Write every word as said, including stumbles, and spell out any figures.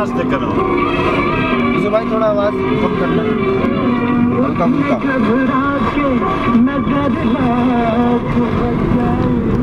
रास्ते करो इसे भाई थोड़ा आवाज कम करना, हल्का फुल्का।